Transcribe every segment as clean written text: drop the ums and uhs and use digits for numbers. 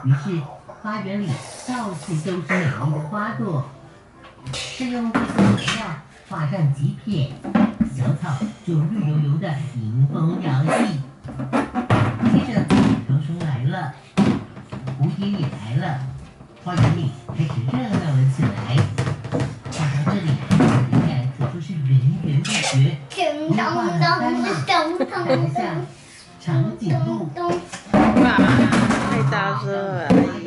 于是花园里到处都是美丽的花朵。再用这些颜料画上几撇，小草就绿油油的迎风摇曳。接着歌声来了，蝴蝶也来了，花园里开始热闹了起来。画到这里，灵感可说是源源不绝。如画了斑马、大象、长颈鹿。 太大声了！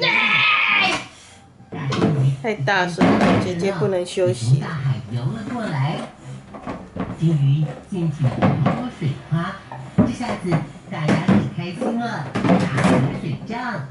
太大声了，姐姐不能休息。 大海游了过来，鲸鱼溅起了很多水花，这下子大家可开心了，打起了水仗。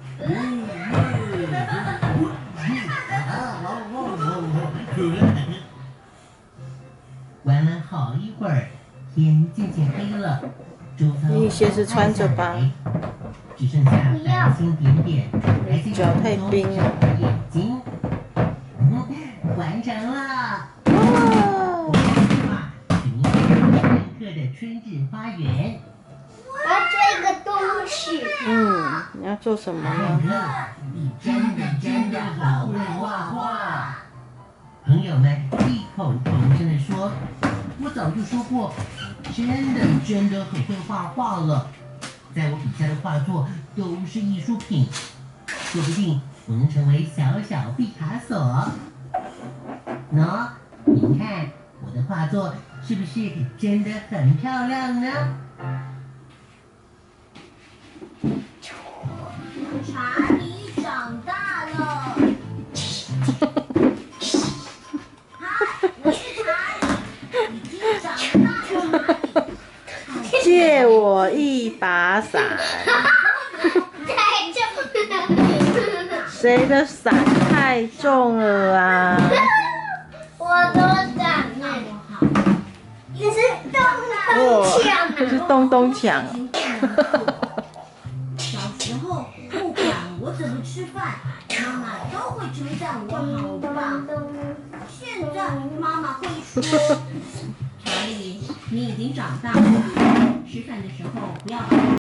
玩了好一会儿，天渐渐黑了，周遭你鞋子穿着吧， 只剩下繁星点点，还在脚太冰了。 眼睛，完成了！ 哇！ 寻回深刻的春日花园。 我要做一个东西。 你要做什么呢？ 你真的好会画画！朋友们异口同声地说：“我早就说过，真的很会画画了。在我笔下的画作都是艺术品，说不定我能成为小小毕卡索。喏，您看我的画作是不是真的很漂亮呢？” 查理长大了。我是查理，已经长大了。 借我一把伞。 太重了。 谁的伞太重了啊？ 我的伞呢？这是咚咚锵。 这是咚咚锵。 小时候，不管我怎么吃饭，妈妈都会称赞我好棒。现在妈妈会说：“查理，你已经长大了，吃饭的时候不要把